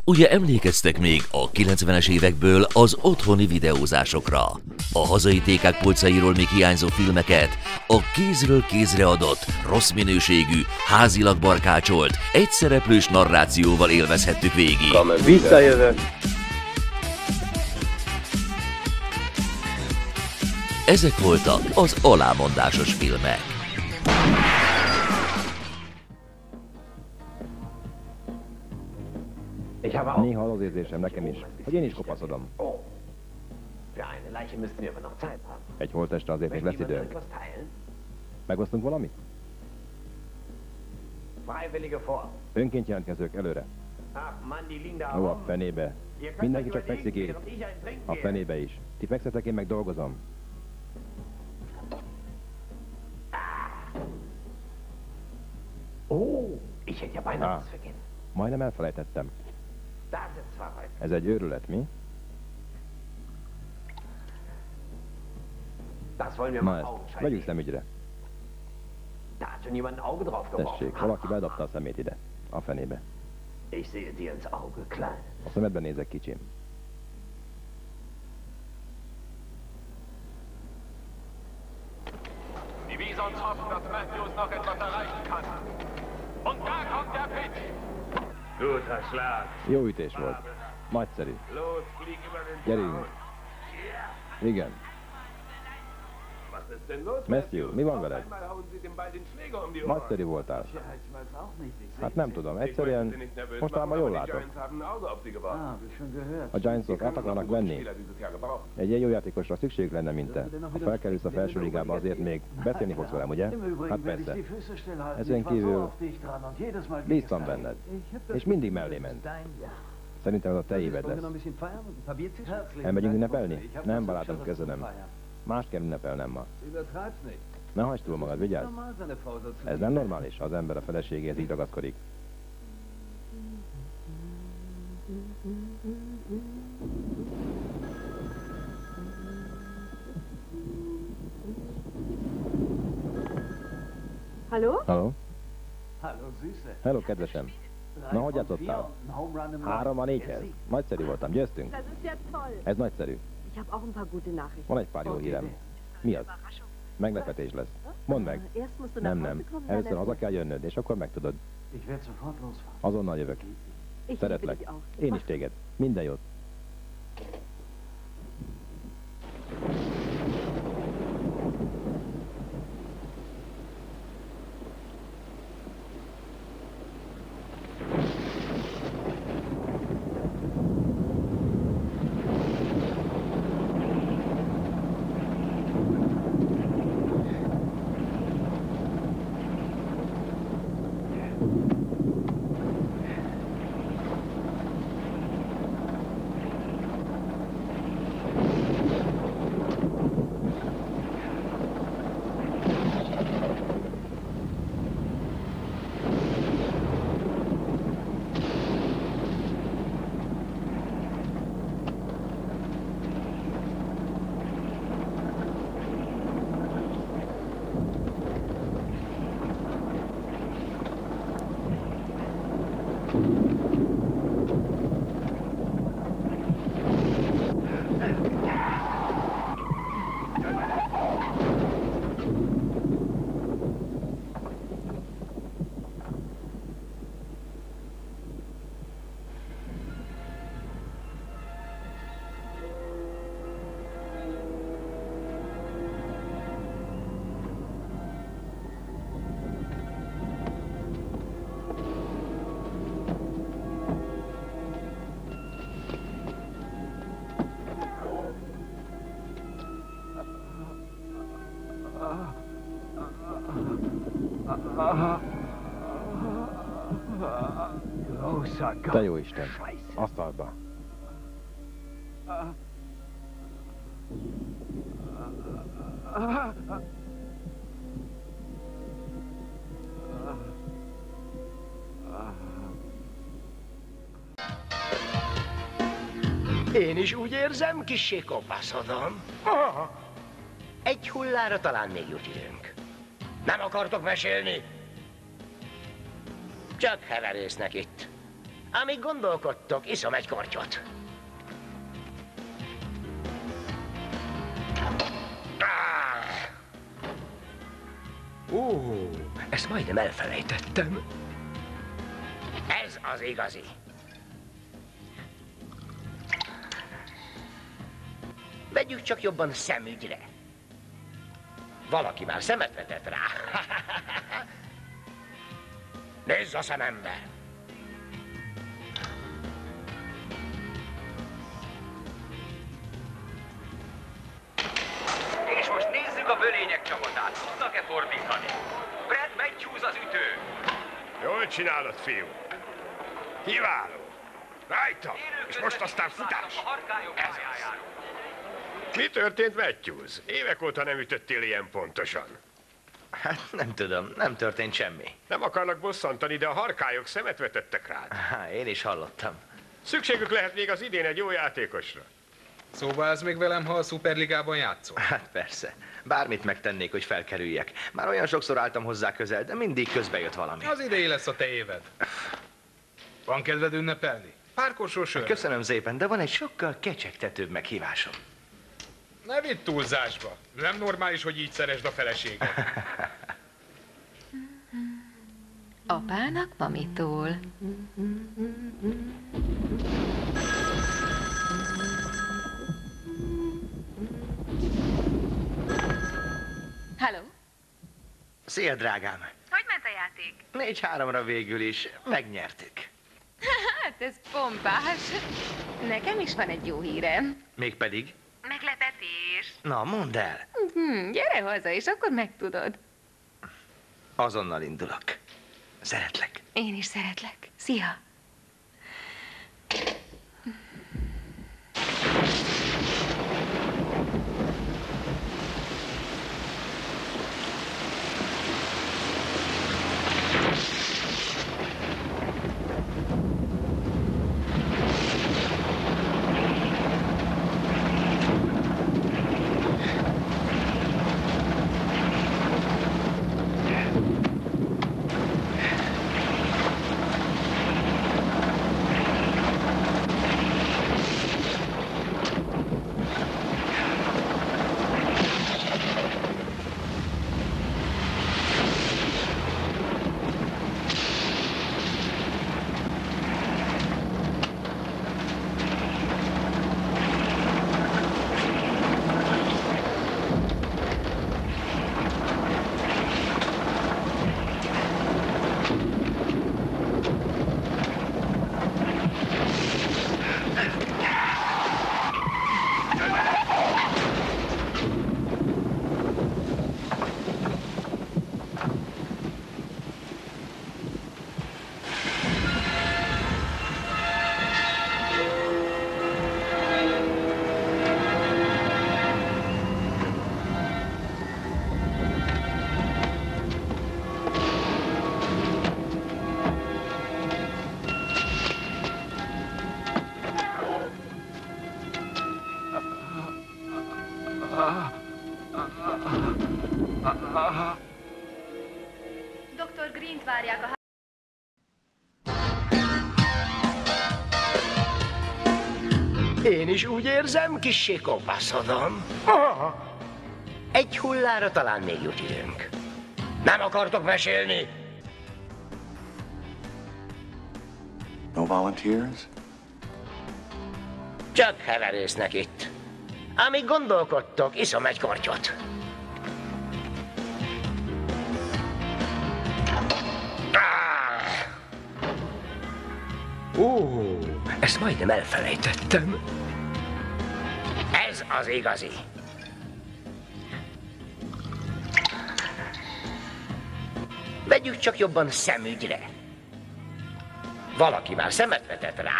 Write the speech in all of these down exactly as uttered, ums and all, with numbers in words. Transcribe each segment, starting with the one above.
Ugye emlékeztek még a kilencvenes évekből az otthoni videózásokra? A hazai tékák polcairól még hiányzó filmeket a kézről kézre adott, rossz minőségű, házilag barkácsolt, egyszereplős narrációval élvezhettük végig. Visszajövök! Ezek voltak az alámondásos filmek. Néha az érzésem nekem is, hogy én is kopaszodom. Egy holttestre azért még lesz időnk. Megosztunk valamit? Önként jelentkezők előre. Ó, a fenébe. Mindenki csak fekszik itt. A fenébe is. Ti fekszetek, én meg dolgozom. Ah, majdnem elfelejtettem. Ez egy őrület, mi? Na ezt, vegyünk szemügyre. Tessék, valaki bedobta a szemét ide. A fenébe. A szemedben nézek, kicsim. Die Wiese uns hoffen, dass Matthews noch etwas erreichen kann. Und da kommt der Pitch. Guter Schlag. Jó ütés volt. Nagyszerű. Los, flieg über den Gyerünk. Igen. Was ist denn los, Matthew, mi van veled? Einmal hauen Sie dem Ball den Schläger um die Ohren. Nagyszerű voltál. Ja, ich weiß auch nicht. Ich Hát nem tudom, egyszerűen mostanában jól látok. A Giantsok át akarnak venni. Egy ilyen jó játékosra szükség lenne, mint te. Ha felkerülsz a felső ligába, azért még beszélni fogsz velem, ugye? Hát persze. Ezen kívül bíztam benned. És mindig mellé ment. Szerintem ez a te éved lesz. Elmegyünk ünnepelni? Nem, barátom, köszönöm. Mást kell ünnepelnem ma. Ne hagyd túl magad, vigyázz! Ez nem normális, ha az ember a feleségéhez így ragaszkodik. Hallo? Hallo? Hello, kedvesem. Na, hogy játszottál? Három a négyhez. Nagyszerű voltam, győztünk. Ez nagyszerű. Van egy pár jó hírem. Mi az? Meglepetés lesz. Mondd meg. Nem, nem. Először haza kell jönnöd, és akkor megtudod. Azonnal jövök. Szeretlek. Én is téged. Minden jót. Te jó Isten! Asztalba! Én is úgy érzem, kissé kopaszodom. Egy hullára talán még jut időnk. Nem akartok mesélni? Csak heverésznek itt. Amíg gondolkodtok, iszom egy kortyot. Ó, uh, ezt majdnem elfelejtettem. Ez az igazi. Vegyük csak jobban szemügyre. Valaki már szemet vetett rá. Nézz a szemembe! És most nézzük a bölények csapatát. Tudnak-e fordítani? Brad Matthews az ütő. Jól csinálod, fiú. Kiváló. Rajta. És most aztán futás. A harkályok pályájáról. Mi történt, Matthews? Évek óta nem ütöttél ilyen pontosan. Hát nem tudom, nem történt semmi. Nem akarnak bosszantani, de a harkályok szemet vetettek rád. Há, én is hallottam. Szükségük lehet még az idén egy jó játékosra. Szóval ez még velem, ha a Szuperligában játszol? Hát persze. Bármit megtennék, hogy felkerüljek. Már olyan sokszor álltam hozzá közel, de mindig közbe jött valami. Az idei lesz a te éved. Van kedved ünnepelni? Pár korsó sörre? Köszönöm szépen, de van egy sokkal kecsegtetőbb meghívásom. Ne vidd túlzásba. Nem normális, hogy így szeresd a feleséget. Apának mamitól. Halló? Szia, drágám! Hogy ment a játék? négy háromra végül is megnyertük. Hát ez pompás. Nekem is van egy jó hírem. Mégpedig? Meglepetés. Na, mondd el! Hm, gyere haza, és akkor megtudod. Azonnal indulok. Szeretlek. Én is szeretlek. Szia! doktor Green-t várják a... Én is úgy érzem, kissé kopaszodom. Egy hullára talán még jut időnk. Nem akartok mesélni? No volunteers? Csak heverésznek itt. Amíg gondolkodtok, iszom egy kortyot. Ó, uh, ezt majdnem elfelejtettem. Ez az igazi. Vegyük csak jobban szemügyre. Valaki már szemet vetett rá.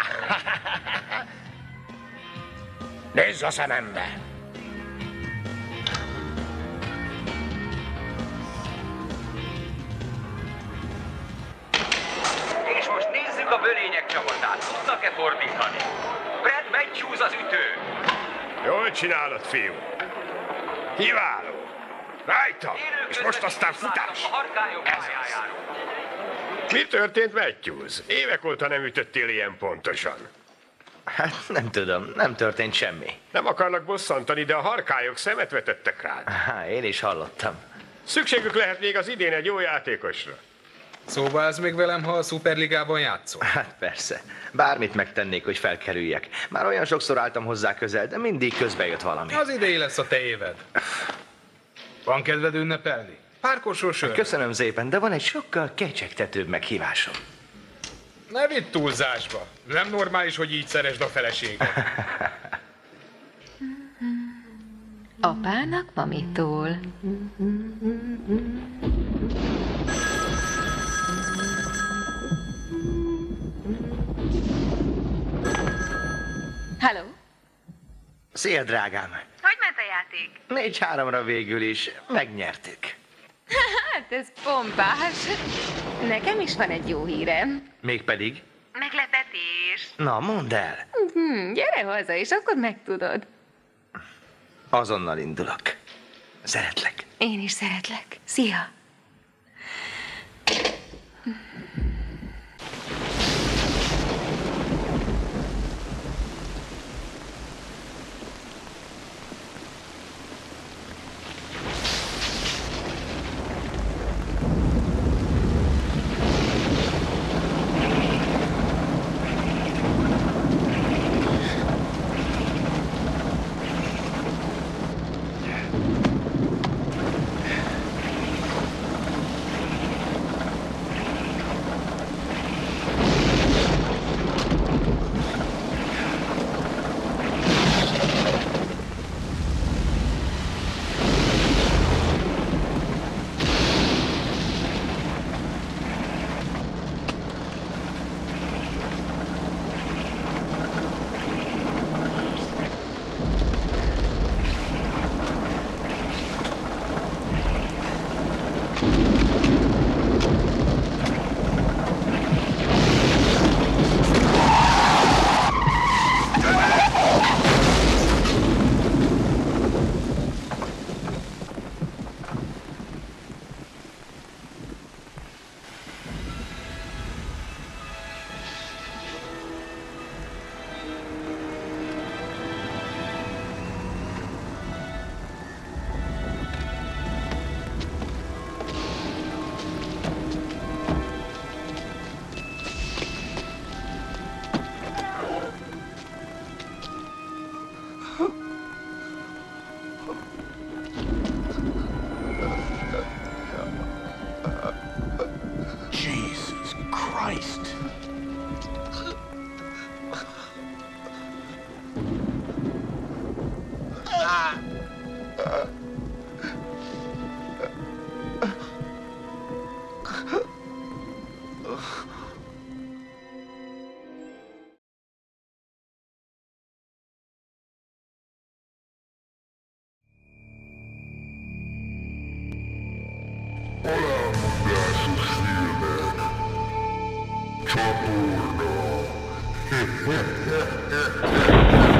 Nézz a szemembe! És most nézzük a bölények csapatát. Tudnak-e fordítani? Brad Matthews az ütő. Jól csinálod, fiú. Kiváló. Rajta. És most aztán futás. A harkályok pályájáról. Mi történt, Matthews? Évek óta nem ütöttél ilyen pontosan. Hát nem tudom, nem történt semmi. Nem akarlak bosszantani, de a harkályok szemet vetettek rád. Há, én is hallottam. Szükségük lehet még az idén egy jó játékosra. Szóval ez még velem, ha a Szuperligában játszol? Hát persze. Bármit megtennék, hogy felkerüljek. Már olyan sokszor álltam hozzá közel, de mindig közbe jött valami. Az idei lesz a te éved. Van kedved ünnepelni? Pár korsó sör? Köszönöm szépen, de van egy sokkal kecsegtetőbb meghívásom. Ne vidd túlzásba. Nem normális, hogy így szeresd a feleséget. Apának mamitól. Halló? Szia, drágám! Hogy ment a játék? Négy-háromra végül is megnyertük. Hát ez pompás. Nekem is van egy jó hírem. Mégpedig? Meglepetés. Na, mondd el! Hm, gyere haza, és akkor megtudod. Azonnal indulok. Szeretlek. Én is szeretlek. Szia! Jesus Christ. Csatorna.